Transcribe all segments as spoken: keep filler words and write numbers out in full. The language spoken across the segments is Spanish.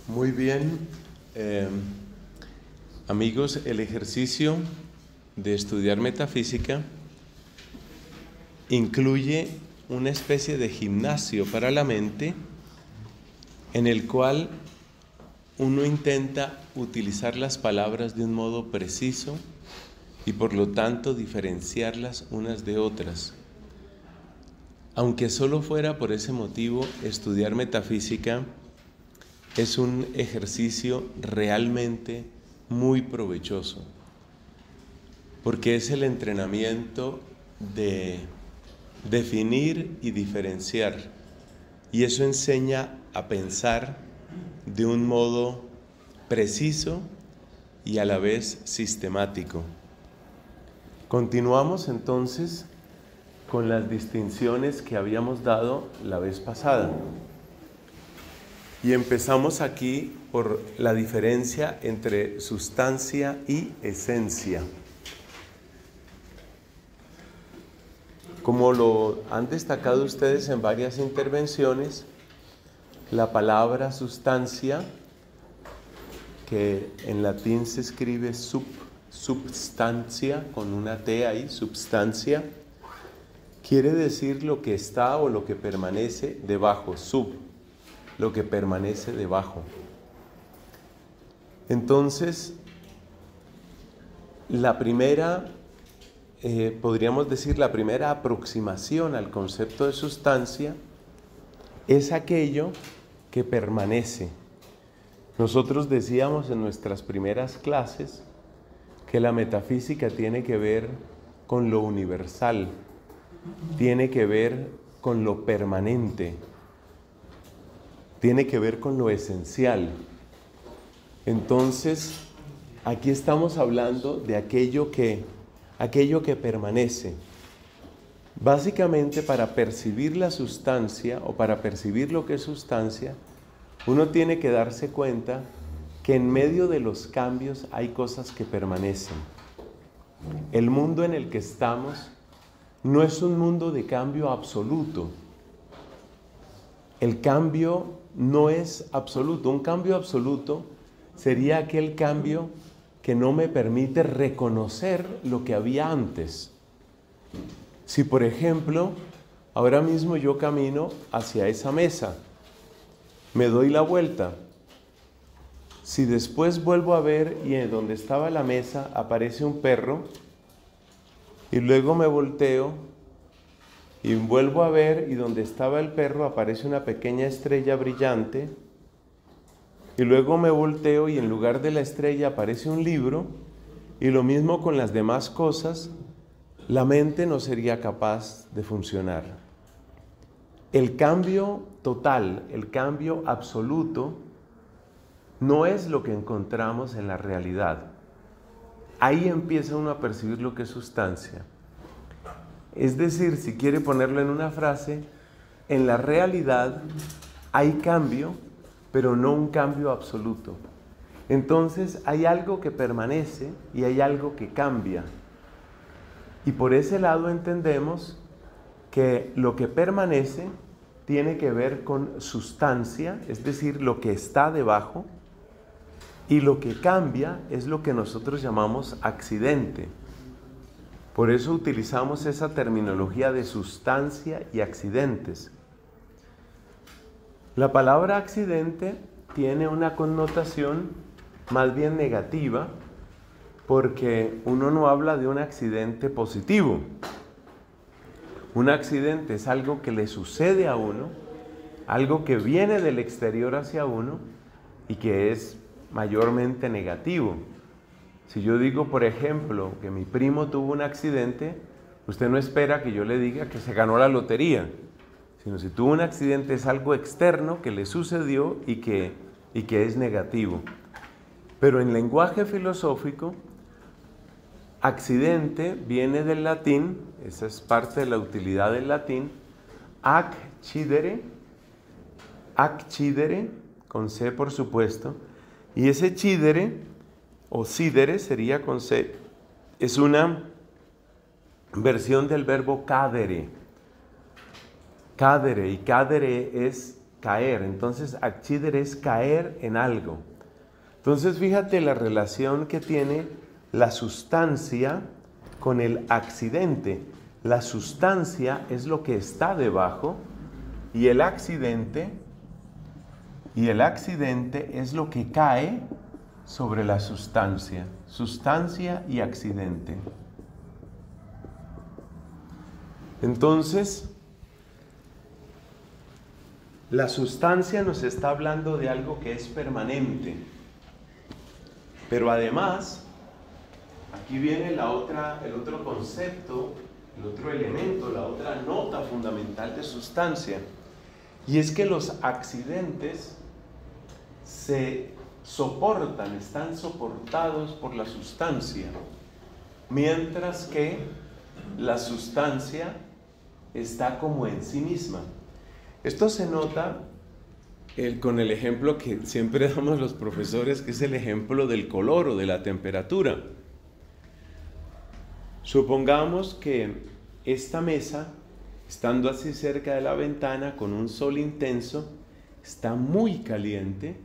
Muy bien, eh, amigos, el ejercicio de estudiar metafísica incluye una especie de gimnasio para la mente en el cual uno intenta utilizar las palabras de un modo preciso y por lo tanto diferenciarlas unas de otras. Aunque solo fuera por ese motivo, estudiar metafísica es un ejercicio realmente muy provechoso, porque es el entrenamiento de definir y diferenciar, y eso enseña a pensar de un modo preciso y a la vez sistemático. Continuamos entonces con las distinciones que habíamos dado la vez pasada. Y empezamos aquí por la diferencia entre sustancia y esencia. Como lo han destacado ustedes en varias intervenciones, la palabra sustancia, que en latín se escribe sub, substancia, con una T ahí, substancia, quiere decir lo que está o lo que permanece debajo, sub, lo que permanece debajo. Entonces, la primera, eh, podríamos decir, la primera aproximación al concepto de sustancia es aquello que permanece. Nosotros decíamos en nuestras primeras clases que la metafísica tiene que ver con lo universal, tiene que ver con lo permanente, tiene que ver con lo esencial. Entonces, aquí estamos hablando de aquello que, aquello que permanece. Básicamente, para percibir la sustancia o para percibir lo que es sustancia, uno tiene que darse cuenta que en medio de los cambios hay cosas que permanecen. El mundo en el que estamos no es un mundo de cambio absoluto. El cambio no es absoluto. Un cambio absoluto sería aquel cambio que no me permite reconocer lo que había antes. Si, por ejemplo, ahora mismo yo camino hacia esa mesa, me doy la vuelta. Si después vuelvo a ver y en donde estaba la mesa aparece un perro, y luego me volteo y vuelvo a ver y donde estaba el perro aparece una pequeña estrella brillante, y luego me volteo y en lugar de la estrella aparece un libro, y lo mismo con las demás cosas, la mente no sería capaz de funcionar. El cambio total, el cambio absoluto, no es lo que encontramos en la realidad. Ahí empieza uno a percibir lo que es sustancia. Es decir, si quiere ponerlo en una frase, en la realidad hay cambio, pero no un cambio absoluto. Entonces hay algo que permanece y hay algo que cambia. Y por ese lado entendemos que lo que permanece tiene que ver con sustancia, es decir, lo que está debajo, y lo que cambia es lo que nosotros llamamos accidente. Por eso utilizamos esa terminología de sustancia y accidentes. La palabra accidente tiene una connotación más bien negativa, porque uno no habla de un accidente positivo. Un accidente es algo que le sucede a uno, algo que viene del exterior hacia uno y que es mayormente negativo. Si yo digo, por ejemplo, que mi primo tuvo un accidente, usted no espera que yo le diga que se ganó la lotería, sino si tuvo un accidente es algo externo que le sucedió y que, y que es negativo. Pero en lenguaje filosófico, accidente viene del latín, esa es parte de la utilidad del latín, accidere, accidere, con C por supuesto, y ese cidere, o cidere sería con C, es una versión del verbo cadere. Cadere, y cadere es caer. Entonces, accidere es caer en algo. Entonces, fíjate la relación que tiene la sustancia con el accidente. La sustancia es lo que está debajo y el accidente, y el accidente es lo que cae sobre la sustancia. Sustancia y accidente. Entonces, la sustancia nos está hablando de algo que es permanente. Pero además, aquí viene la otra, el otro concepto, el otro elemento, la otra nota fundamental de sustancia. Y es que los accidentes se soportan, están soportados por la sustancia, mientras que la sustancia está como en sí misma. Esto se nota el, con el ejemplo que siempre damos los profesores, que es el ejemplo del color o de la temperatura. Supongamos que esta mesa, estando así cerca de la ventana con un sol intenso, está muy caliente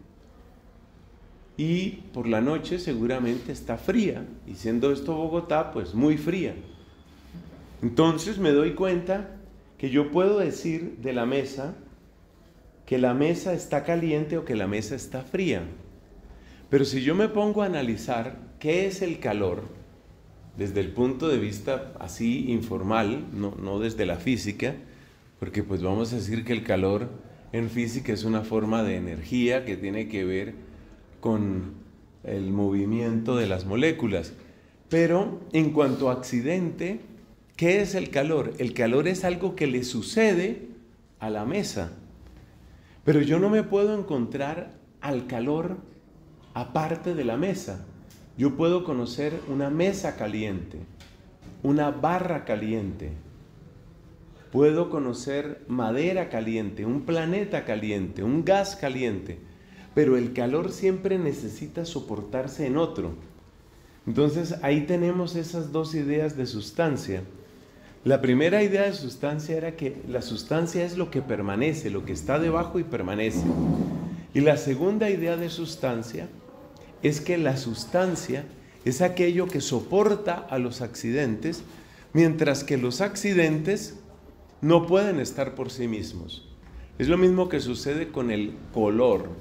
y por la noche seguramente está fría, y siendo esto Bogotá, pues muy fría. Entonces me doy cuenta que yo puedo decir de la mesa que la mesa está caliente o que la mesa está fría. Pero si yo me pongo a analizar qué es el calor, desde el punto de vista así informal, no, no desde la física, porque pues vamos a decir que el calor en física es una forma de energía que tiene que ver con el movimiento de las moléculas. Pero en cuanto a accidente, ¿qué es el calor? El calor es algo que le sucede a la mesa. Pero yo no me puedo encontrar al calor aparte de la mesa. Yo puedo conocer una mesa caliente, una barra caliente. Puedo conocer madera caliente, un planeta caliente, un gas caliente. Pero el calor siempre necesita soportarse en otro. Entonces ahí tenemos esas dos ideas de sustancia. La primera idea de sustancia era que la sustancia es lo que permanece, lo que está debajo y permanece. Y la segunda idea de sustancia es que la sustancia es aquello que soporta a los accidentes, mientras que los accidentes no pueden estar por sí mismos. Es lo mismo que sucede con el color.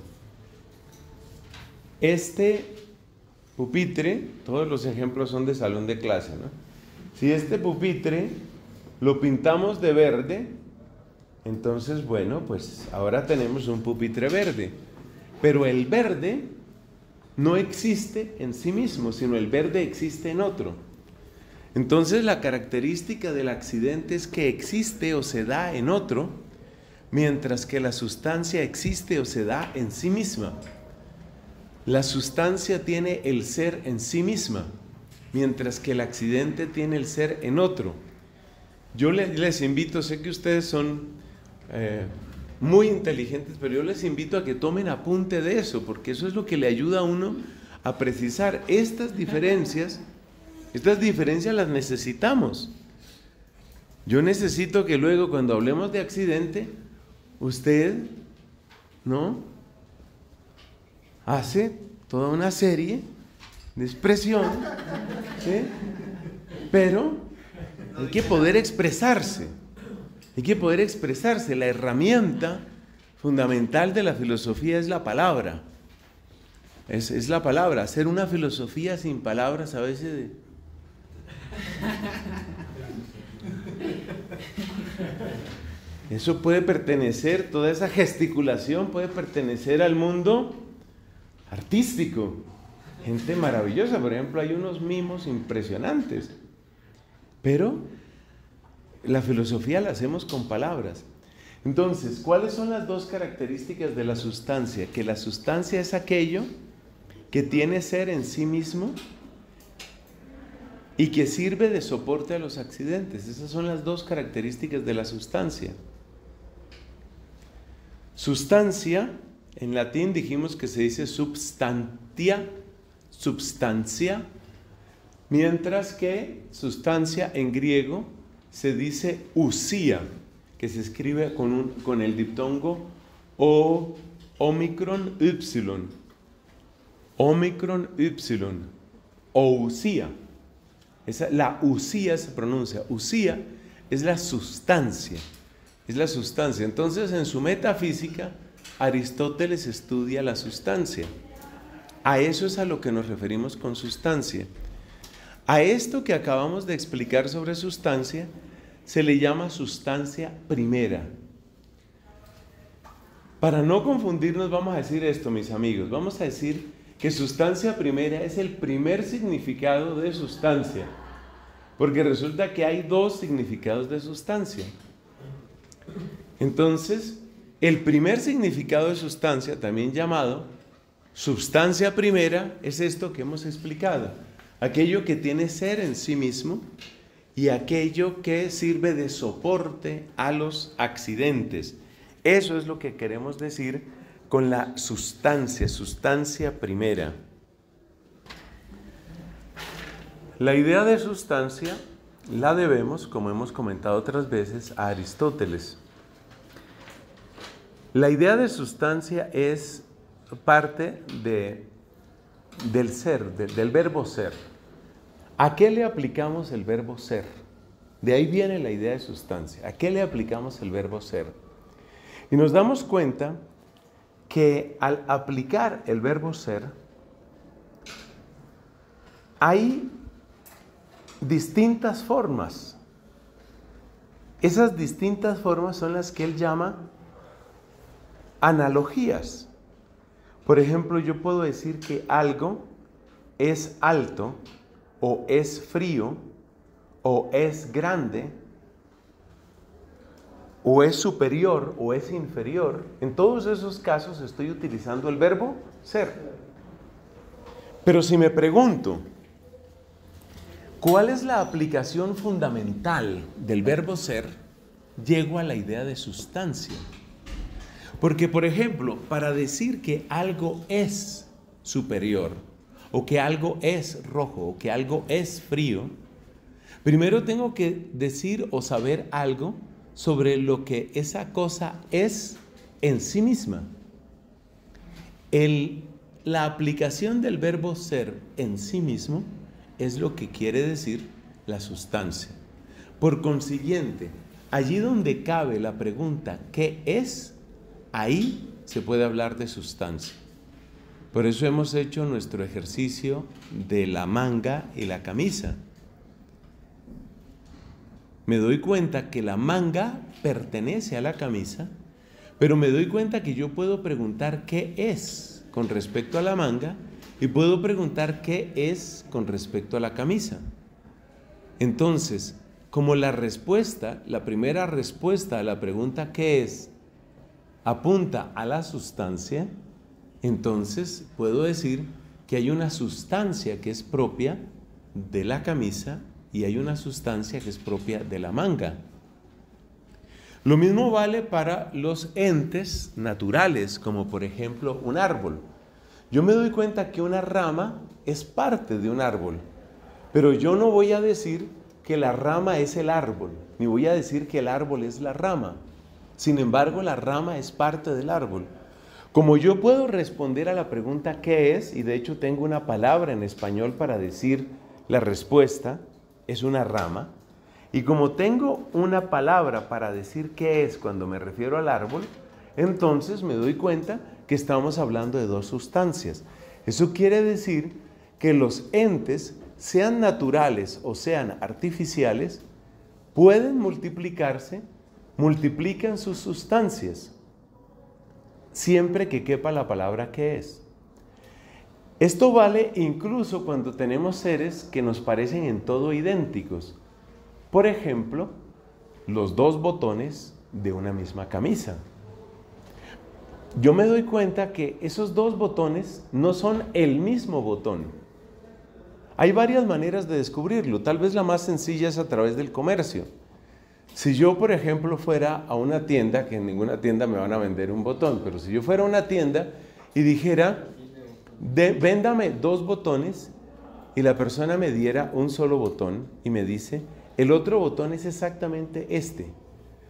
Este pupitre, todos los ejemplos son de salón de clase, ¿no? Si este pupitre lo pintamos de verde, entonces, bueno, pues ahora tenemos un pupitre verde. Pero el verde no existe en sí mismo, sino el verde existe en otro. Entonces, la característica del accidente es que existe o se da en otro, mientras que la sustancia existe o se da en sí misma. La sustancia tiene el ser en sí misma, mientras que el accidente tiene el ser en otro. Yo les invito, sé que ustedes son eh, muy inteligentes, pero yo les invito a que tomen apunte de eso, porque eso es lo que le ayuda a uno a precisar estas diferencias. Estas diferencias las necesitamos. Yo necesito que luego, cuando hablemos de accidente, usted, ¿no?, hace toda una serie de expresión, ¿sí? Pero hay que poder expresarse, hay que poder expresarse. La herramienta fundamental de la filosofía es la palabra, es, es la palabra. Hacer una filosofía sin palabras a veces de... Eso puede pertenecer, toda esa gesticulación puede pertenecer al mundo artístico. Gente maravillosa, por ejemplo, hay unos mimos impresionantes. Pero la filosofía la hacemos con palabras. Entonces, ¿cuáles son las dos características de la sustancia? Que la sustancia es aquello que tiene ser en sí mismo y que sirve de soporte a los accidentes. Esas son las dos características de la sustancia. Sustancia, en latín dijimos que se dice substantia, substancia, mientras que sustancia en griego se dice usía, que se escribe con, un, con el diptongo o Omicron Y, Omicron Y, o usía. Esa, la usía se pronuncia, usía es la sustancia, es la sustancia. Entonces, en su metafísica, Aristóteles estudia la sustancia. A eso es a lo que nos referimos con sustancia. A esto que acabamos de explicar sobre sustancia, se le llama sustancia primera. Para no confundirnos, vamos a decir esto, mis amigos. Vamos a decir que sustancia primera es el primer significado de sustancia, porque resulta que hay dos significados de sustancia. Entonces, el primer significado de sustancia, también llamado sustancia primera, es esto que hemos explicado: aquello que tiene ser en sí mismo y aquello que sirve de soporte a los accidentes. Eso es lo que queremos decir con la sustancia, sustancia primera. La idea de sustancia la debemos, como hemos comentado otras veces, a Aristóteles. La idea de sustancia es parte de, del ser, de, del verbo ser. ¿A qué le aplicamos el verbo ser? De ahí viene la idea de sustancia. ¿A qué le aplicamos el verbo ser? Y nos damos cuenta que al aplicar el verbo ser, hay distintas formas. Esas distintas formas son las que él llama analogías. Por ejemplo, yo puedo decir que algo es alto, o es frío, o es grande, o es superior, o es inferior. En todos esos casos estoy utilizando el verbo ser. Pero si me pregunto, ¿cuál es la aplicación fundamental del verbo ser? Llego a la idea de sustancia. Porque, por ejemplo, para decir que algo es superior, o que algo es rojo, o que algo es frío, primero tengo que decir o saber algo sobre lo que esa cosa es en sí misma. El, la aplicación del verbo ser en sí mismo es lo que quiere decir la sustancia. Por consiguiente, allí donde cabe la pregunta ¿qué es?, ahí se puede hablar de sustancia. Por eso hemos hecho nuestro ejercicio de la manga y la camisa. Me doy cuenta que la manga pertenece a la camisa, pero me doy cuenta que yo puedo preguntar qué es con respecto a la manga y puedo preguntar qué es con respecto a la camisa. Entonces, como la respuesta, la primera respuesta a la pregunta ¿qué es?, apunta a la sustancia, entonces puedo decir que hay una sustancia que es propia de la camisa y hay una sustancia que es propia de la manga. Lo mismo vale para los entes naturales, como por ejemplo un árbol. Yo me doy cuenta que una rama es parte de un árbol, pero yo no voy a decir que la rama es el árbol, ni voy a decir que el árbol es la rama. Sin embargo, la rama es parte del árbol. Como yo puedo responder a la pregunta ¿qué es?, y de hecho tengo una palabra en español para decir la respuesta, es una rama, y como tengo una palabra para decir qué es cuando me refiero al árbol, entonces me doy cuenta que estamos hablando de dos sustancias. Eso quiere decir que los entes, sean naturales o sean artificiales, pueden multiplicarse, multiplican sus sustancias, siempre que quepa la palabra ¿qué es? Esto vale incluso cuando tenemos seres que nos parecen en todo idénticos. Por ejemplo, los dos botones de una misma camisa. Yo me doy cuenta que esos dos botones no son el mismo botón. Hay varias maneras de descubrirlo. Tal vez la más sencilla es a través del comercio. Si yo, por ejemplo, fuera a una tienda, que en ninguna tienda me van a vender un botón, pero si yo fuera a una tienda y dijera, de, véndame dos botones, y la persona me diera un solo botón y me dice, el otro botón es exactamente este.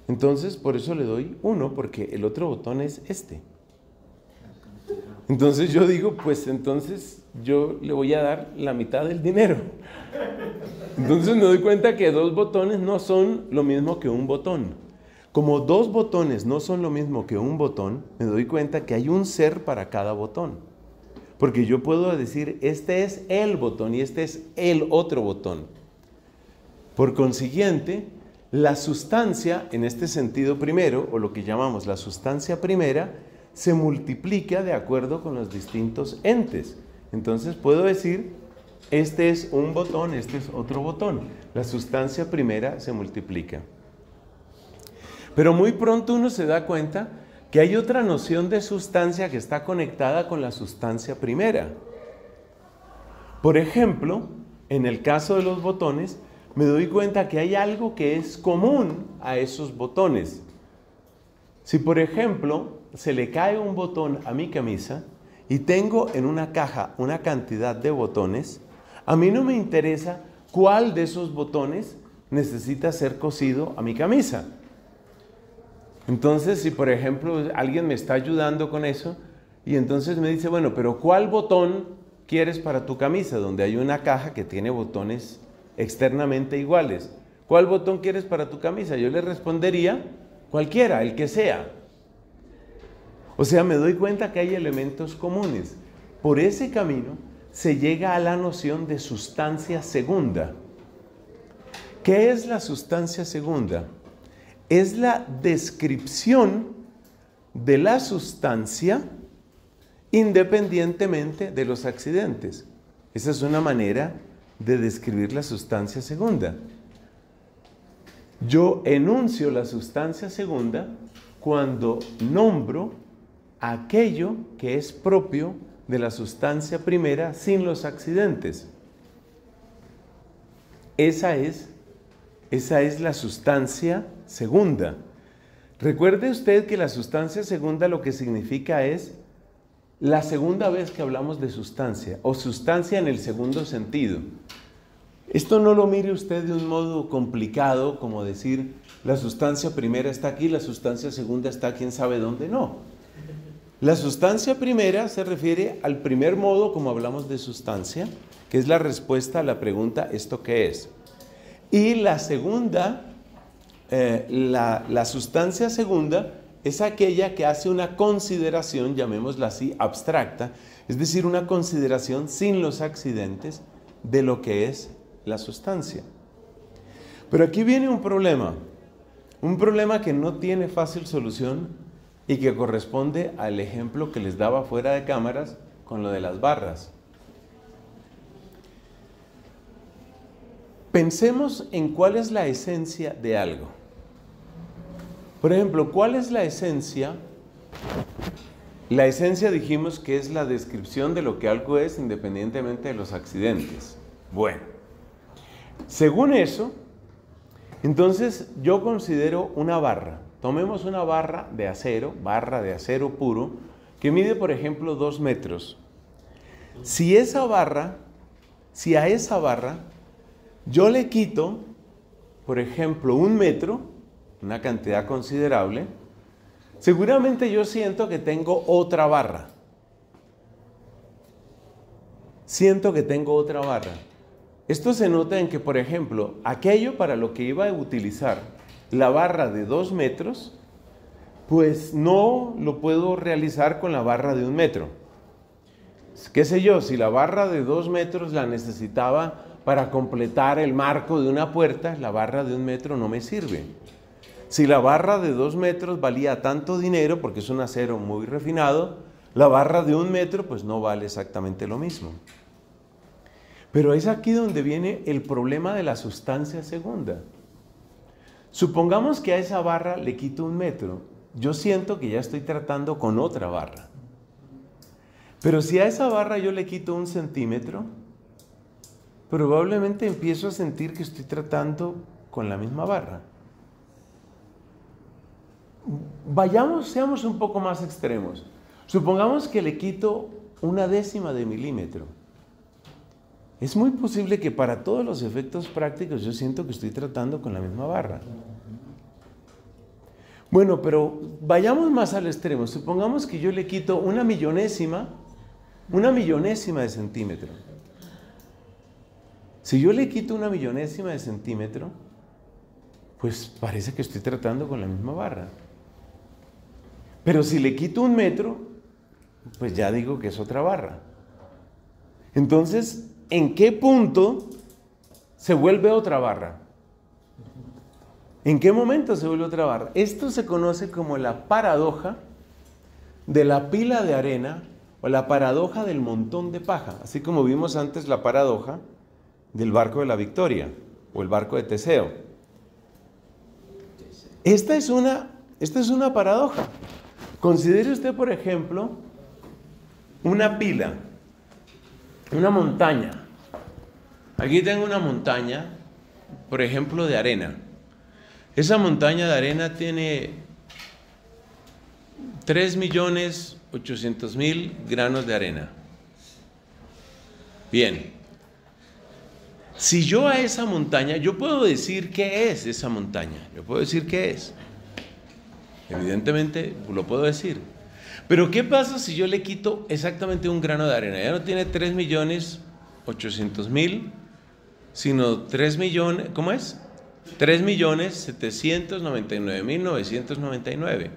Entonces, por eso le doy uno, porque el otro botón es este. Entonces yo digo, pues entonces yo le voy a dar la mitad del dinero. Entonces me doy cuenta que dos botones no son lo mismo que un botón. Como dos botones no son lo mismo que un botón, me doy cuenta que hay un ser para cada botón. Porque yo puedo decir, este es el botón y este es el otro botón. Por consiguiente, la sustancia, en este sentido primero, o lo que llamamos la sustancia primera, se multiplica de acuerdo con los distintos entes. Entonces puedo decir, este es un botón, este es otro botón. La sustancia primera se multiplica. Pero muy pronto uno se da cuenta que hay otra noción de sustancia que está conectada con la sustancia primera. Por ejemplo, en el caso de los botones, me doy cuenta que hay algo que es común a esos botones. Si, por ejemplo, se le cae un botón a mi camisa y tengo en una caja una cantidad de botones, a mí no me interesa cuál de esos botones necesita ser cosido a mi camisa. Entonces, si por ejemplo alguien me está ayudando con eso y entonces me dice, bueno, pero ¿cuál botón quieres para tu camisa? Donde hay una caja que tiene botones externamente iguales. ¿Cuál botón quieres para tu camisa? Yo le respondería, cualquiera, el que sea. O sea, me doy cuenta que hay elementos comunes. Por ese camino se llega a la noción de sustancia segunda. ¿Qué es la sustancia segunda? Es la descripción de la sustancia independientemente de los accidentes. Esa es una manera de describir la sustancia segunda. Yo enuncio la sustancia segunda cuando nombro aquello que es propio de la sustancia primera sin los accidentes. Esa es, esa es la sustancia segunda. Recuerde usted que la sustancia segunda lo que significa es la segunda vez que hablamos de sustancia, o sustancia en el segundo sentido. Esto no lo mire usted de un modo complicado, como decir, la sustancia primera está aquí, la sustancia segunda está quién sabe dónde, no. La sustancia primera se refiere al primer modo, como hablamos de sustancia, que es la respuesta a la pregunta, ¿esto qué es? Y la segunda, eh, la, la sustancia segunda, es aquella que hace una consideración, llamémosla así, abstracta, es decir, una consideración sin los accidentes de lo que es la sustancia. Pero aquí viene un problema, un problema que no tiene fácil solución y que corresponde al ejemplo que les daba fuera de cámaras con lo de las barras. Pensemos en cuál es la esencia de algo. Por ejemplo, ¿cuál es la esencia? La esencia dijimos que es la descripción de lo que algo es independientemente de los accidentes. Bueno, según eso, entonces yo considero una barra. Tomemos una barra de acero, barra de acero puro, que mide, por ejemplo, dos metros. Si esa barra, si a esa barra yo le quito, por ejemplo, un metro, una cantidad considerable, seguramente yo siento que tengo otra barra. Siento que tengo otra barra. Esto se nota en que, por ejemplo, aquello para lo que iba a utilizar la barra de dos metros, pues no lo puedo realizar con la barra de un metro. ¿Qué sé yo? Si la barra de dos metros la necesitaba para completar el marco de una puerta, la barra de un metro no me sirve. Si la barra de dos metros valía tanto dinero, porque es un acero muy refinado, la barra de un metro pues no vale exactamente lo mismo. Pero es aquí donde viene el problema de la sustancia segunda. Supongamos que a esa barra le quito un metro. Yo siento que ya estoy tratando con otra barra. Pero si a esa barra yo le quito un centímetro, probablemente empiezo a sentir que estoy tratando con la misma barra. Vayamos, seamos un poco más extremos. Supongamos que le quito una décima de milímetro. Es muy posible que para todos los efectos prácticos yo siento que estoy tratando con la misma barra. Bueno, pero vayamos más al extremo. Supongamos que yo le quito una millonésima, una millonésima de centímetro. Si yo le quito una millonésima de centímetro, pues parece que estoy tratando con la misma barra. Pero si le quito un metro, pues ya digo que es otra barra. Entonces, ¿en qué punto se vuelve otra barra? ¿En qué momento se vuelve otra barra? Esto se conoce como la paradoja de la pila de arena o la paradoja del montón de paja, así como vimos antes la paradoja del barco de la Victoria o el barco de Teseo. Esta es una, esta es una paradoja. Considere usted, por ejemplo, una pila, una montaña. Aquí tengo una montaña, por ejemplo, de arena. Esa montaña de arena tiene tres millones ochocientos mil granos de arena. Bien. Si yo a esa montaña, yo puedo decir qué es esa montaña. Yo puedo decir qué es. Evidentemente lo puedo decir. Pero ¿qué pasa si yo le quito exactamente un grano de arena? Ya no tiene tres millones ochocientos mil, sino tres millones, ¿cómo es? tres millones setecientos noventa y nueve mil novecientos noventa y nueve.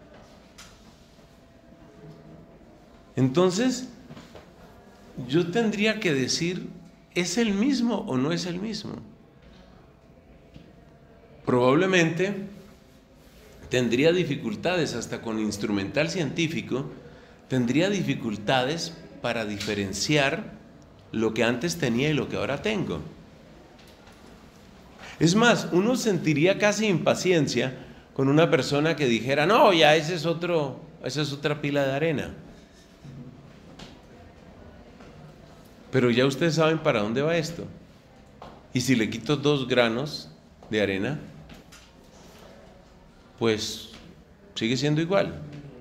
Entonces, yo tendría que decir, ¿es el mismo o no es el mismo? Probablemente tendría dificultades, hasta con instrumental científico, tendría dificultades para diferenciar lo que antes tenía y lo que ahora tengo. Es más, uno sentiría casi impaciencia con una persona que dijera, no, ya ese es otro, esa es otra pila de arena. Pero ya ustedes saben para dónde va esto. Y si le quito dos granos de arena, pues sigue siendo igual.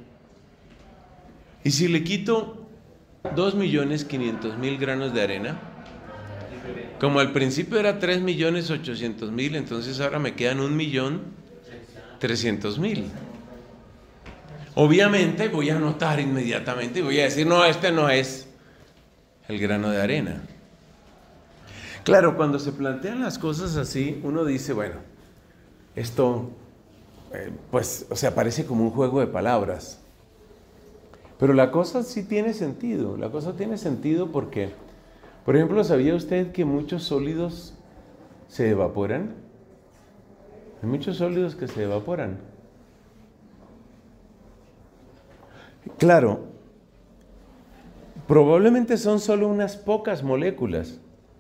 Y si le quito dos millones quinientos mil granos de arena, como al principio era tres millones ochocientos mil, entonces ahora me quedan un millón trescientos mil. Obviamente voy a notar inmediatamente y voy a decir, no, este no es el grano de arena. Claro, cuando se plantean las cosas así, uno dice, bueno, esto, eh, pues, o sea, parece como un juego de palabras. Pero la cosa sí tiene sentido, la cosa tiene sentido porque, por ejemplo, ¿sabía usted que muchos sólidos se evaporan? Hay muchos sólidos que se evaporan. Claro, probablemente son solo unas pocas moléculas.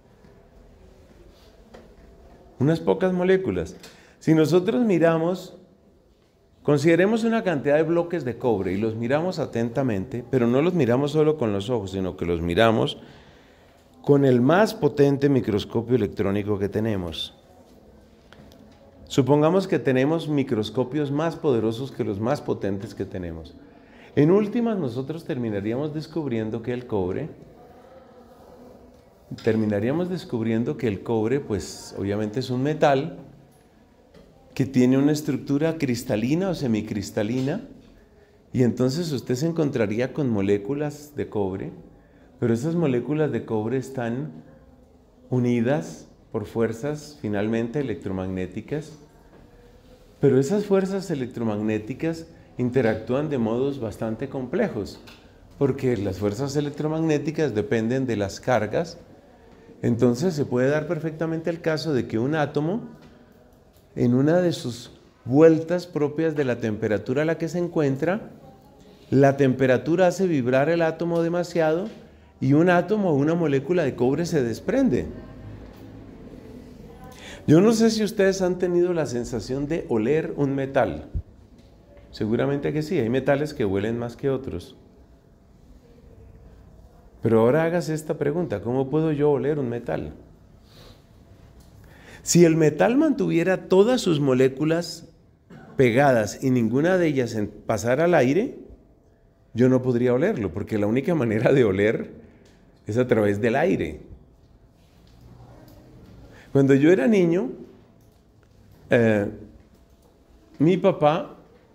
Unas pocas moléculas. Si nosotros miramos, consideremos una cantidad de bloques de cobre y los miramos atentamente, pero no los miramos solo con los ojos, sino que los miramos con el más potente microscopio electrónico que tenemos. Supongamos que tenemos microscopios más poderosos que los más potentes que tenemos. En últimas, nosotros terminaríamos descubriendo que el cobre, terminaríamos descubriendo que el cobre, pues obviamente es un metal que tiene una estructura cristalina o semicristalina, y entonces usted se encontraría con moléculas de cobre, pero esas moléculas de cobre están unidas por fuerzas finalmente electromagnéticas, pero esas fuerzas electromagnéticas interactúan de modos bastante complejos, porque las fuerzas electromagnéticas dependen de las cargas. Entonces se puede dar perfectamente el caso de que un átomo, en una de sus vueltas propias de la temperatura a la que se encuentra, la temperatura hace vibrar el átomo demasiado y un átomo o una molécula de cobre se desprende. Yo no sé si ustedes han tenido la sensación de oler un metal. Seguramente que sí, hay metales que huelen más que otros. Pero ahora hágase esta pregunta, ¿cómo puedo yo oler un metal? Si el metal mantuviera todas sus moléculas pegadas y ninguna de ellas pasara al aire, yo no podría olerlo, porque la única manera de oler es a través del aire. Cuando yo era niño, eh, mi papá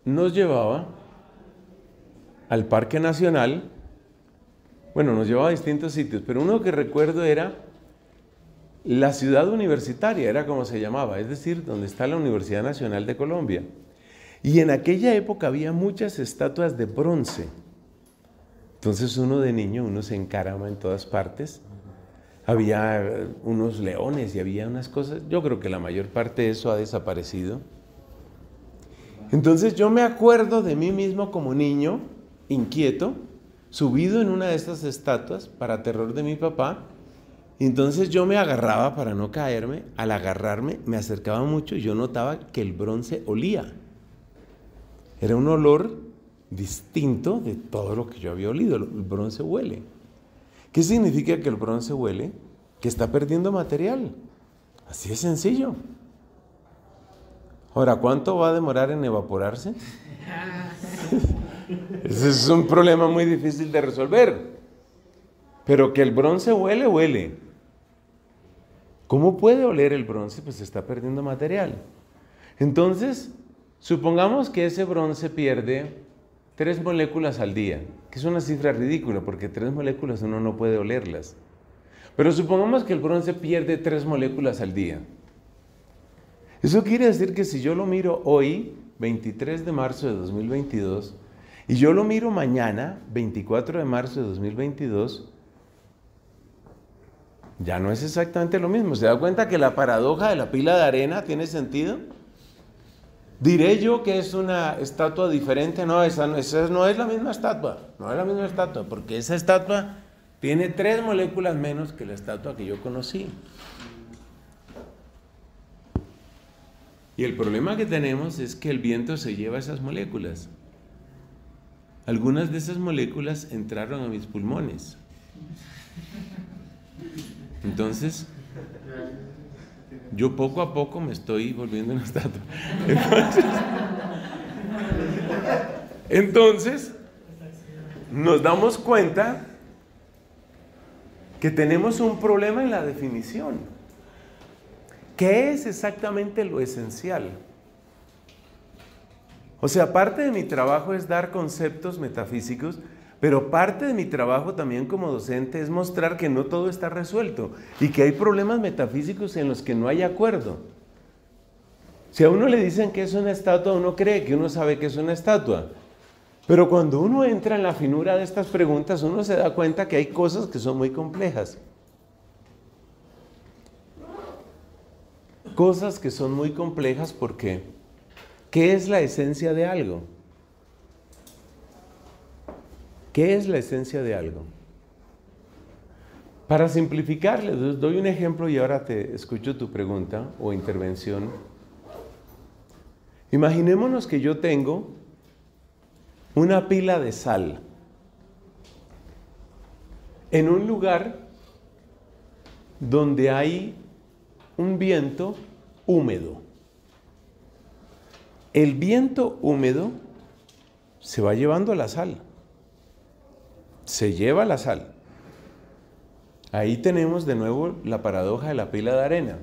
nos llevaba al Parque Nacional. Bueno, nos llevaba a distintos sitios, pero uno que recuerdo era la ciudad universitaria, era como se llamaba, es decir, donde está la Universidad Nacional de Colombia. Y en aquella época había muchas estatuas de bronce. Entonces uno de niño, uno se encarama en todas partes. Había unos leones y había unas cosas. Yo creo que la mayor parte de eso ha desaparecido. Entonces yo me acuerdo de mí mismo como niño, inquieto, subido en una de estas estatuas, para terror de mi papá. Y entonces yo me agarraba para no caerme. Al agarrarme me acercaba mucho y yo notaba que el bronce olía. Era un olor distinto de todo lo que yo había olido. El bronce huele. ¿Qué significa que el bronce huele? Que está perdiendo material. Así de sencillo. Ahora, ¿cuánto va a demorar en evaporarse? Ese es un problema muy difícil de resolver. Pero que el bronce huele, huele. ¿Cómo puede oler el bronce? Pues está perdiendo material. Entonces, supongamos que ese bronce pierde tres moléculas al día, que es una cifra ridícula, porque tres moléculas uno no puede olerlas. Pero supongamos que el bronce pierde tres moléculas al día. Eso quiere decir que si yo lo miro hoy, veintitrés de marzo de dos mil veintidós, y yo lo miro mañana, veinticuatro de marzo de dos mil veintidós, ya no es exactamente lo mismo. ¿Se da cuenta que la paradoja de la pila de arena tiene sentido? ¿Diré yo que es una estatua diferente? No, esa no, esa no es la misma estatua, no es la misma estatua, porque esa estatua tiene tres moléculas menos que la estatua que yo conocí. Y el problema que tenemos es que el viento se lleva esas moléculas. Algunas de esas moléculas entraron a mis pulmones. Entonces, yo poco a poco me estoy volviendo una estatua. Entonces, entonces, nos damos cuenta que tenemos un problema en la definición. ¿Qué es exactamente lo esencial? O sea, parte de mi trabajo es dar conceptos metafísicos, pero parte de mi trabajo también como docente es mostrar que no todo está resuelto y que hay problemas metafísicos en los que no hay acuerdo. Si a uno le dicen que es una estatua, uno cree que uno sabe que es una estatua. Pero cuando uno entra en la finura de estas preguntas, uno se da cuenta que hay cosas que son muy complejas. Cosas que son muy complejas porque ¿qué es la esencia de algo? ¿Qué es la esencia de algo? Para simplificarles, doy un ejemplo y ahora te escucho tu pregunta o intervención. Imaginémonos que yo tengo una pila de sal en un lugar donde hay un viento húmedo. El viento húmedo se va llevando la sal. Se lleva la sal. Ahí tenemos de nuevo la paradoja de la pila de arena.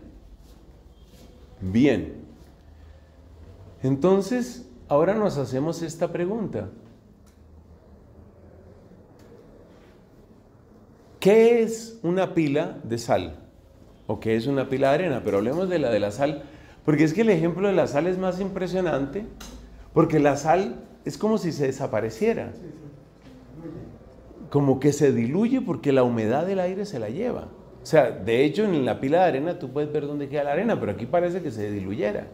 Bien. Entonces, ahora nos hacemos esta pregunta. ¿Qué es una pila de sal? ¿O qué es una pila de arena? Pero hablemos de la de la sal, porque es que el ejemplo de la sal es más impresionante, porque la sal es como si se desapareciera. Como que se diluye porque la humedad del aire se la lleva. O sea, de hecho en la pila de arena tú puedes ver dónde queda la arena, pero aquí parece que se diluyera.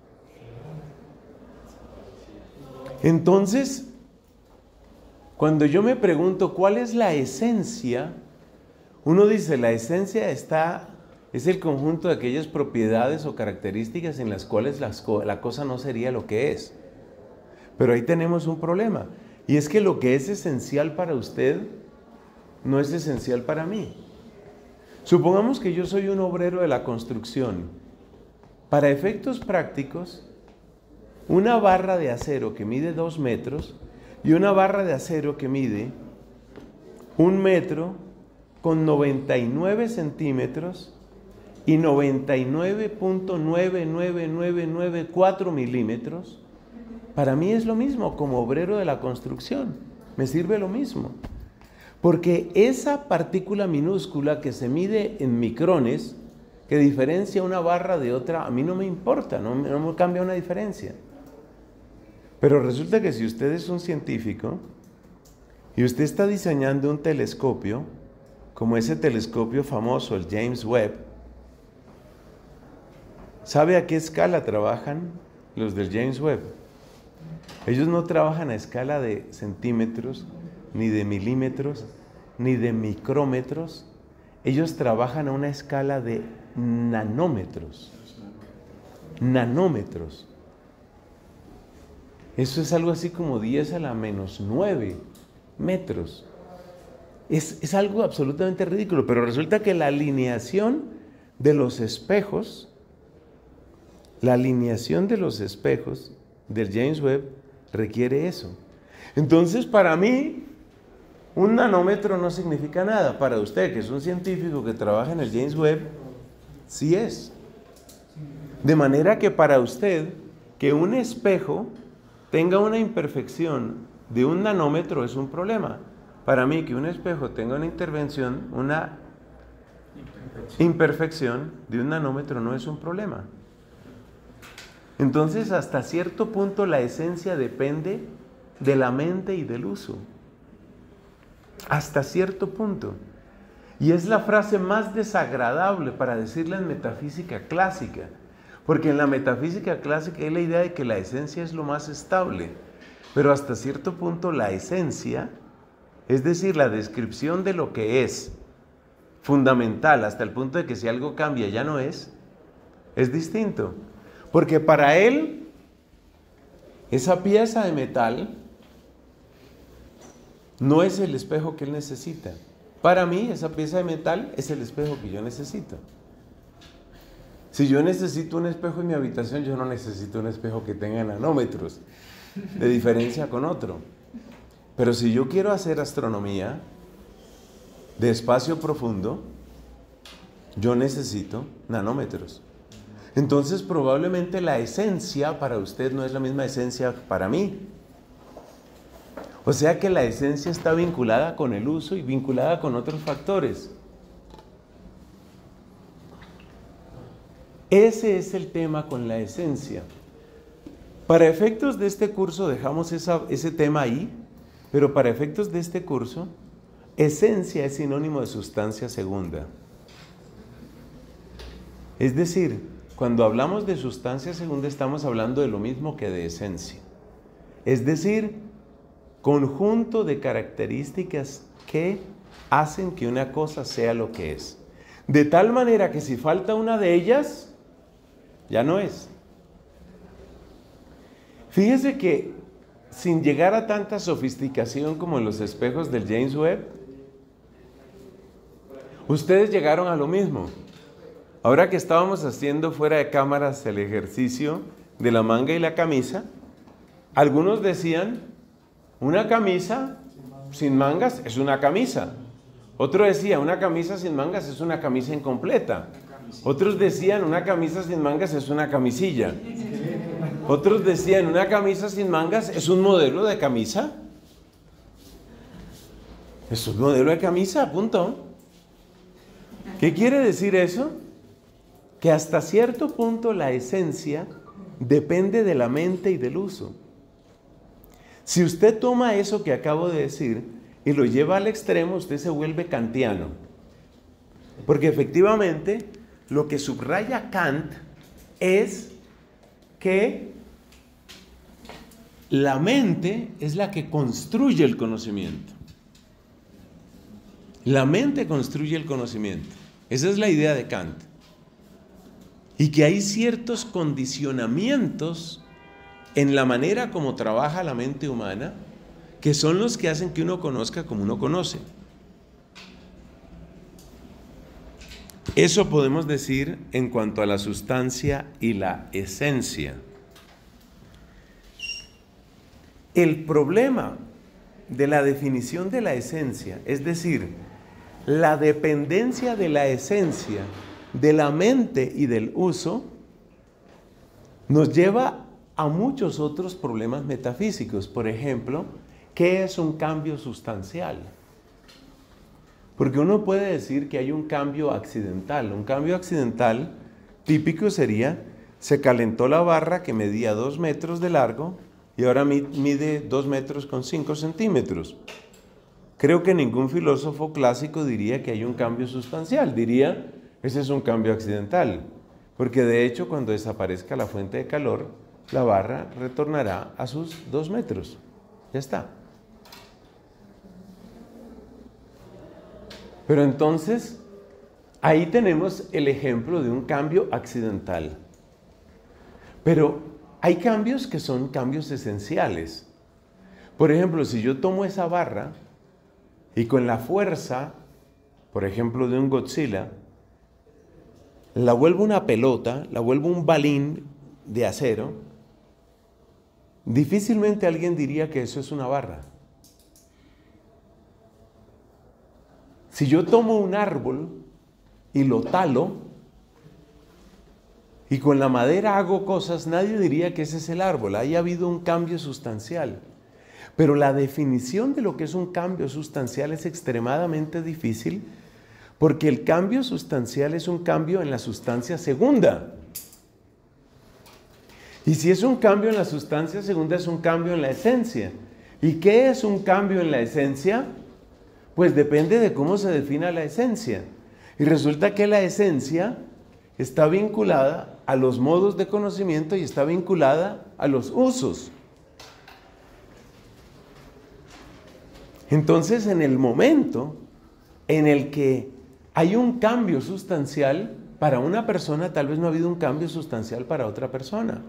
Entonces, cuando yo me pregunto cuál es la esencia, uno dice la esencia está, es el conjunto de aquellas propiedades o características en las cuales las, la cosa no sería lo que es. Pero ahí tenemos un problema. Y es que lo que es esencial para usted no es esencial para mí. Supongamos que yo soy un obrero de la construcción. Para efectos prácticos, una barra de acero que mide dos metros y una barra de acero que mide un metro con noventa y nueve centímetros y noventa y nueve punto nueve nueve nueve nueve cuatro milímetros para mí es lo mismo como obrero de la construcción. Me sirve lo mismo. Porque esa partícula minúscula que se mide en micrones, que diferencia una barra de otra, a mí no me importa, no, no me cambia una diferencia. Pero resulta que si usted es un científico y usted está diseñando un telescopio, como ese telescopio famoso, el James Webb, ¿sabe a qué escala trabajan los del James Webb? Ellos no trabajan a escala de centímetros, ni de milímetros, ni de micrómetros. Ellos trabajan a una escala de nanómetros. Nanómetros. Eso es algo así como diez a la menos nueve metros. Es, es algo absolutamente ridículo, pero resulta que la alineación de los espejos, la alineación de los espejos del James Webb requiere eso. Entonces, para mí, un nanómetro no significa nada. Para usted, que es un científico que trabaja en el James Webb, sí es. De manera que para usted, que un espejo tenga una imperfección de un nanómetro es un problema. Para mí, que un espejo tenga una intervención, una imperfección de un nanómetro no es un problema. Entonces, hasta cierto punto, la esencia depende de la mente y del uso. Hasta cierto punto. Y es la frase más desagradable para decirla en metafísica clásica. Porque en la metafísica clásica hay la idea de que la esencia es lo más estable. Pero hasta cierto punto la esencia, es decir, la descripción de lo que es, fundamental, hasta el punto de que si algo cambia ya no es, es distinto. Porque para él, esa pieza de metal no es el espejo que él necesita. Para mí, esa pieza de metal es el espejo que yo necesito. Si yo necesito un espejo en mi habitación, yo no necesito un espejo que tenga nanómetros de diferencia con otro. Pero si yo quiero hacer astronomía de espacio profundo, yo necesito nanómetros. Entonces, probablemente la esencia para usted no es la misma esencia para mí. O sea que la esencia está vinculada con el uso y vinculada con otros factores. Ese es el tema con la esencia. Para efectos de este curso dejamos esa, ese tema ahí, pero para efectos de este curso, esencia es sinónimo de sustancia segunda. Es decir, cuando hablamos de sustancia segunda estamos hablando de lo mismo que de esencia. Es decir, conjunto de características que hacen que una cosa sea lo que es. De tal manera que si falta una de ellas, ya no es. Fíjese que sin llegar a tanta sofisticación como en los espejos del James Webb, ustedes llegaron a lo mismo. Ahora que estábamos haciendo fuera de cámaras el ejercicio de la manga y la camisa, algunos decían, una camisa sin mangas es una camisa. Otro decía, una camisa sin mangas es una camisa incompleta. Otros decían, una camisa sin mangas es una camisilla. Otros decían, una camisa sin mangas es un modelo de camisa. Es un modelo de camisa, punto. ¿Qué quiere decir eso? Que hasta cierto punto la esencia depende de la mente y del uso. Si usted toma eso que acabo de decir y lo lleva al extremo, usted se vuelve kantiano. Porque efectivamente, lo que subraya Kant es que la mente es la que construye el conocimiento. La mente construye el conocimiento. Esa es la idea de Kant. Y que hay ciertos condicionamientos en la manera como trabaja la mente humana que son los que hacen que uno conozca como uno conoce. Eso podemos decir en cuanto a la sustancia y la esencia. El problema de la definición de la esencia, es decir, la dependencia de la esencia de la mente y del uso, nos lleva a muchos otros problemas metafísicos. Por ejemplo, ¿qué es un cambio sustancial? Porque uno puede decir que hay un cambio accidental. Un cambio accidental típico sería, se calentó la barra que medía dos metros de largo y ahora mide dos metros con cinco centímetros. Creo que ningún filósofo clásico diría que hay un cambio sustancial. Diría, ese es un cambio accidental. Porque de hecho, cuando desaparezca la fuente de calor, la barra retornará a sus dos metros. Ya está. Pero entonces, ahí tenemos el ejemplo de un cambio accidental. Pero hay cambios que son cambios esenciales. Por ejemplo, si yo tomo esa barra y con la fuerza, por ejemplo, de un Godzilla, la vuelvo una pelota, la vuelvo un balín de acero, difícilmente alguien diría que eso es una barra. Si yo tomo un árbol y lo talo y con la madera hago cosas, nadie diría que ese es el árbol. Ahí ha habido un cambio sustancial. Pero la definición de lo que es un cambio sustancial es extremadamente difícil porque el cambio sustancial es un cambio en la sustancia segunda. Y si es un cambio en la sustancia segunda, es un cambio en la esencia. ¿Y qué es un cambio en la esencia? Pues depende de cómo se defina la esencia. Y resulta que la esencia está vinculada a los modos de conocimiento y está vinculada a los usos. Entonces, en el momento en el que hay un cambio sustancial para una persona, tal vez no ha habido un cambio sustancial para otra persona.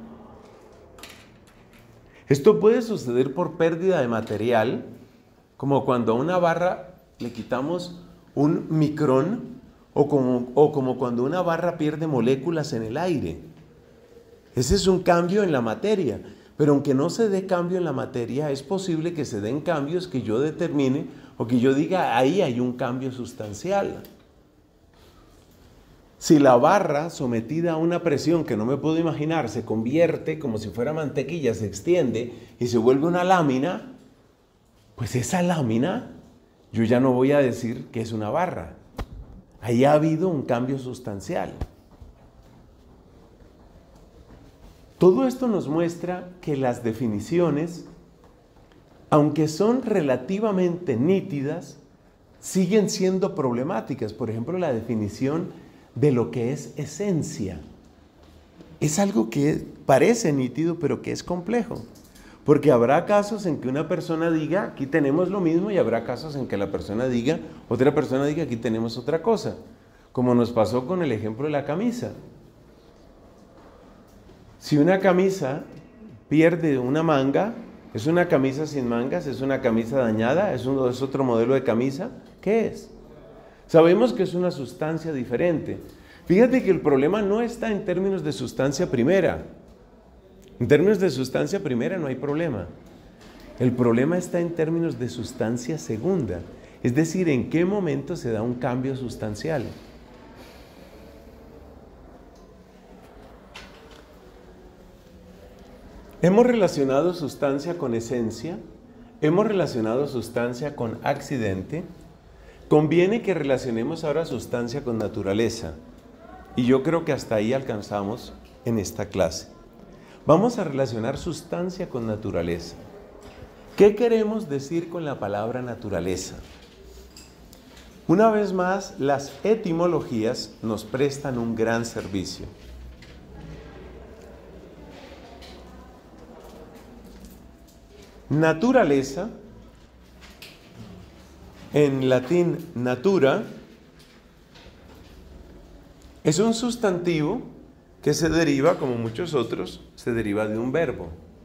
Esto puede suceder por pérdida de material, como cuando a una barra le quitamos un micrón, o como, o como cuando una barra pierde moléculas en el aire. Ese es un cambio en la materia. Pero aunque no se dé cambio en la materia, es posible que se den cambios que yo determine o que yo diga, ahí hay un cambio sustancial. Si la barra sometida a una presión que no me puedo imaginar se convierte como si fuera mantequilla, se extiende y se vuelve una lámina, pues esa lámina yo ya no voy a decir que es una barra. Ahí ha habido un cambio sustancial. Todo esto nos muestra que las definiciones, aunque son relativamente nítidas, siguen siendo problemáticas. Por ejemplo, la definición de lo que es esencia. Es algo que parece nítido, pero que es complejo. Porque habrá casos en que una persona diga, aquí tenemos lo mismo, y habrá casos en que la persona diga, otra persona diga, aquí tenemos otra cosa. Como nos pasó con el ejemplo de la camisa. Si una camisa pierde una manga, ¿es una camisa sin mangas? ¿Es una camisa dañada? ¿Es, un, ¿Es otro modelo de camisa? ¿Qué es? Sabemos que es una sustancia diferente. Fíjate que el problema no está en términos de sustancia primera. En términos de sustancia primera no hay problema. El problema está en términos de sustancia segunda. Es decir, en qué momento se da un cambio sustancial. Hemos relacionado sustancia con esencia, hemos relacionado sustancia con accidente. Conviene que relacionemos ahora sustancia con naturaleza. Y yo creo que hasta ahí alcanzamos en esta clase. Vamos a relacionar sustancia con naturaleza. ¿Qué queremos decir con la palabra naturaleza? Una vez más, las etimologías nos prestan un gran servicio. Naturaleza, en latín natura, es un sustantivo que se deriva, como muchos otros, se deriva de un verbo.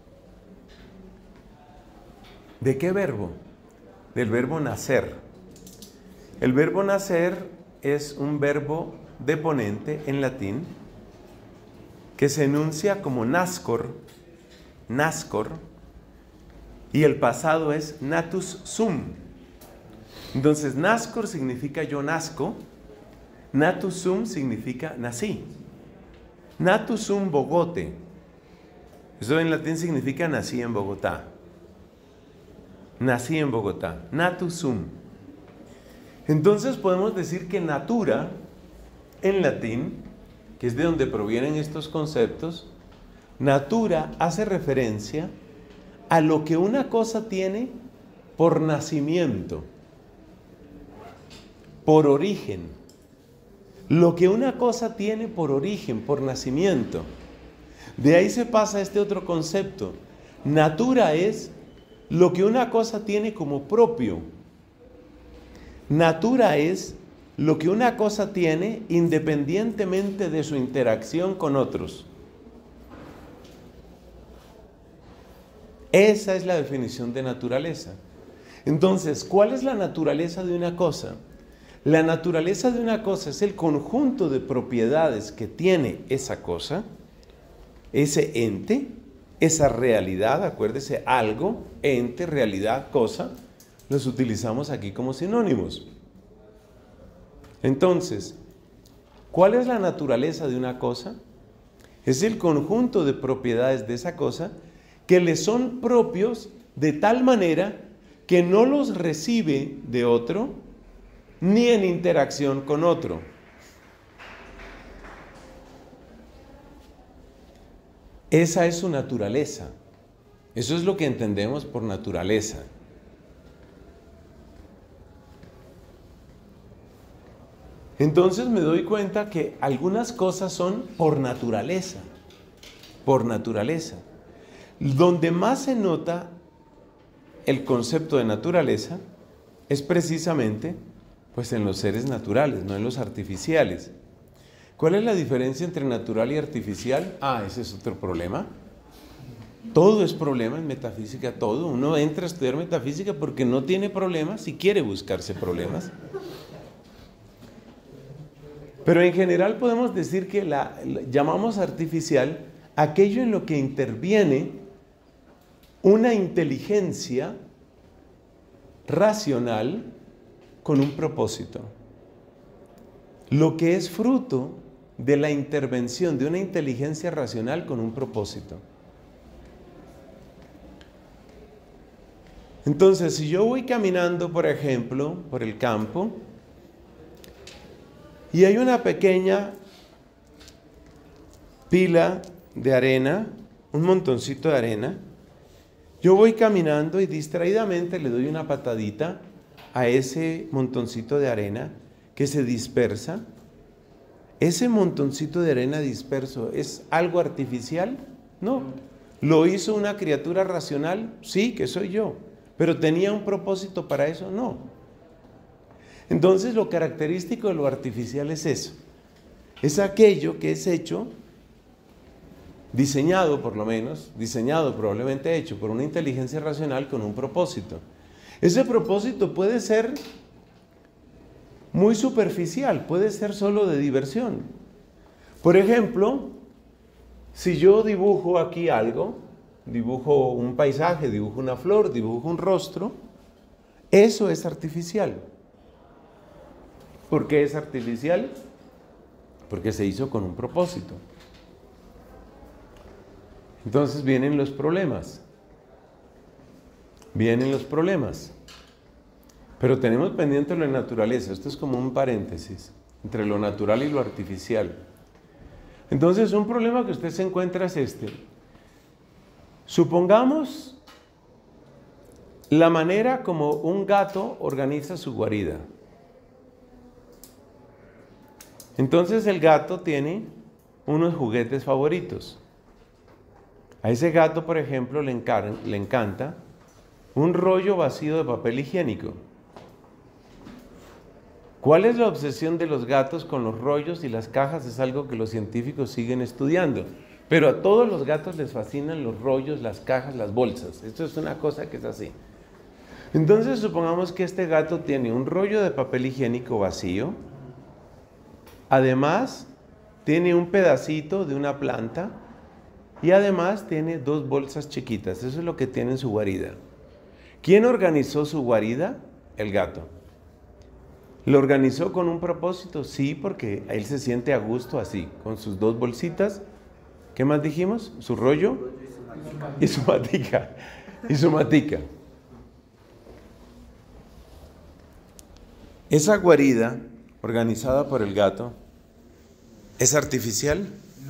¿De qué verbo? Del verbo nacer. El verbo nacer es un verbo deponente en latín que se enuncia como nascor, nascor, y el pasado es natus sum. Entonces, nascor significa yo nazco, natus sum significa nací. Natus sum Bogote. Eso en latín significa nací en Bogotá. Nací en Bogotá. Natus sum. Entonces podemos decir que natura, en latín, que es de donde provienen estos conceptos, natura hace referencia a lo que una cosa tiene por nacimiento, por origen. Lo que una cosa tiene por origen, por nacimiento. De ahí se pasa a este otro concepto. Natura es lo que una cosa tiene como propio. Natura es lo que una cosa tiene independientemente de su interacción con otros. Esa es la definición de naturaleza. Entonces, ¿cuál es la naturaleza de una cosa? La naturaleza de una cosa es el conjunto de propiedades que tiene esa cosa, ese ente, esa realidad. Acuérdese, algo, ente, realidad, cosa, los utilizamos aquí como sinónimos. Entonces, ¿cuál es la naturaleza de una cosa? Es el conjunto de propiedades de esa cosa que le son propios de tal manera que no los recibe de otro ni en interacción con otro. Esa es su naturaleza. Eso es lo que entendemos por naturaleza. Entonces me doy cuenta que algunas cosas son por naturaleza, por naturaleza. Donde más se nota el concepto de naturaleza es precisamente pues en los seres naturales, no en los artificiales. ¿Cuál es la diferencia entre natural y artificial? Ah, ese es otro problema. Todo es problema en metafísica, todo. Uno entra a estudiar metafísica porque no tiene problemas y quiere buscarse problemas. Pero en general podemos decir que la, la llamamos artificial aquello en lo que interviene una inteligencia racional con un propósito. Lo que es fruto de la intervención de una inteligencia racional con un propósito. Entonces, si yo voy caminando, por ejemplo, por el campo, y hay una pequeña pila de arena, un montoncito de arena, yo voy caminando y distraídamente le doy una patadita a ese montoncito de arena que se dispersa. ¿Ese montoncito de arena disperso es algo artificial? No. ¿Lo hizo una criatura racional? Sí, que soy yo. ¿Pero tenía un propósito para eso? No. Entonces lo característico de lo artificial es eso. Es aquello que es hecho, diseñado por lo menos, diseñado probablemente hecho por una inteligencia racional con un propósito. Ese propósito puede ser muy superficial, puede ser solo de diversión. Por ejemplo, si yo dibujo aquí algo, dibujo un paisaje, dibujo una flor, dibujo un rostro, eso es artificial. ¿Por qué es artificial? Porque se hizo con un propósito. Entonces vienen los problemas. Vienen los problemas. Pero tenemos pendiente lo de naturaleza. Esto es como un paréntesis entre lo natural y lo artificial. Entonces, un problema que usted se encuentra es este. Supongamos la manera como un gato organiza su guarida. Entonces el gato tiene unos juguetes favoritos. A ese gato, por ejemplo, le, encar- le encanta un rollo vacío de papel higiénico. ¿Cuál es la obsesión de los gatos con los rollos y las cajas? Es algo que los científicos siguen estudiando. Pero a todos los gatos les fascinan los rollos, las cajas, las bolsas. Esto es una cosa que es así. Entonces supongamos que este gato tiene un rollo de papel higiénico vacío. Además, tiene un pedacito de una planta y además tiene dos bolsas chiquitas. Eso es lo que tiene en su guarida. ¿Quién organizó su guarida? El gato. ¿Lo organizó con un propósito? Sí, porque él se siente a gusto así, con sus dos bolsitas. ¿Qué más dijimos? Su rollo Y su matica. Y su matica. Esa guarida organizada por el gato ¿es artificial? No.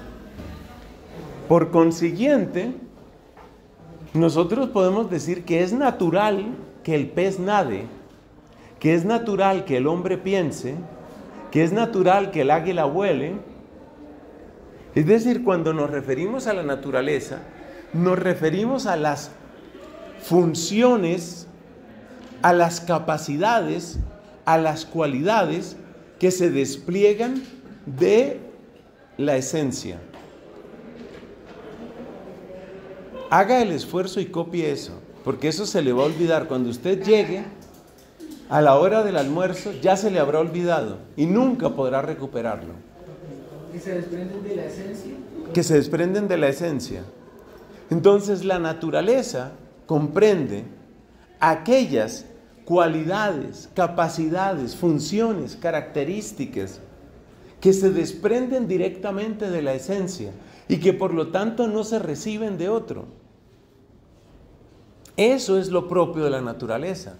Por consiguiente, nosotros podemos decir que es natural que el pez nade, que es natural que el hombre piense, que es natural que el águila vuele. Es decir, cuando nos referimos a la naturaleza, nos referimos a las funciones, a las capacidades, a las cualidades que se despliegan de la esencia. Haga el esfuerzo y copie eso, porque eso se le va a olvidar. Cuando usted llegue a la hora del almuerzo, ya se le habrá olvidado y nunca podrá recuperarlo. ¿Que se desprenden de la esencia? Que se desprenden de la esencia. Entonces, la naturaleza comprende aquellas cualidades, capacidades, funciones, características que se desprenden directamente de la esencia y que por lo tanto no se reciben de otro. Eso es lo propio de la naturaleza.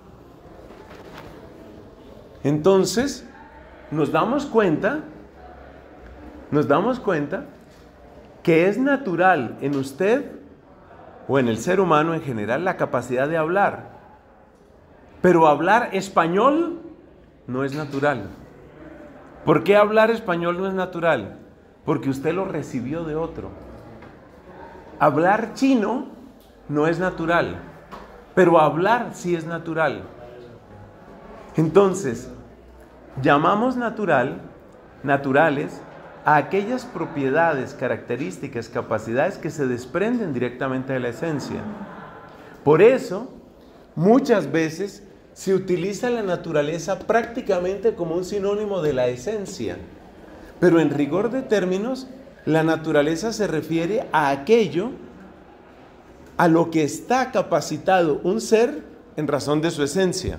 Entonces, nos damos cuenta, nos damos cuenta que es natural en usted o en el ser humano en general la capacidad de hablar. Pero hablar español no es natural. ¿Por qué hablar español no es natural? Porque usted lo recibió de otro. Hablar chino no es natural, pero hablar sí es natural. Entonces, llamamos natural, naturales, a aquellas propiedades, características, capacidades que se desprenden directamente de la esencia. Por eso, muchas veces se utiliza la naturaleza prácticamente como un sinónimo de la esencia. Pero en rigor de términos, la naturaleza se refiere a aquello a lo que está capacitado un ser en razón de su esencia.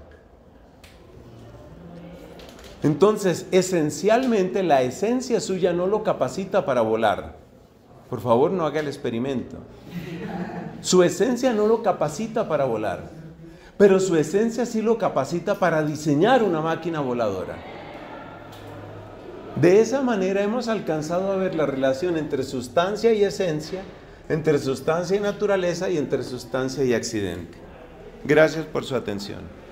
Entonces, esencialmente, la esencia suya no lo capacita para volar. Por favor, no haga el experimento. Su esencia no lo capacita para volar, pero su esencia sí lo capacita para diseñar una máquina voladora. De esa manera hemos alcanzado a ver la relación entre sustancia y esencia, entre sustancia y naturaleza y entre sustancia y accidente. Gracias por su atención.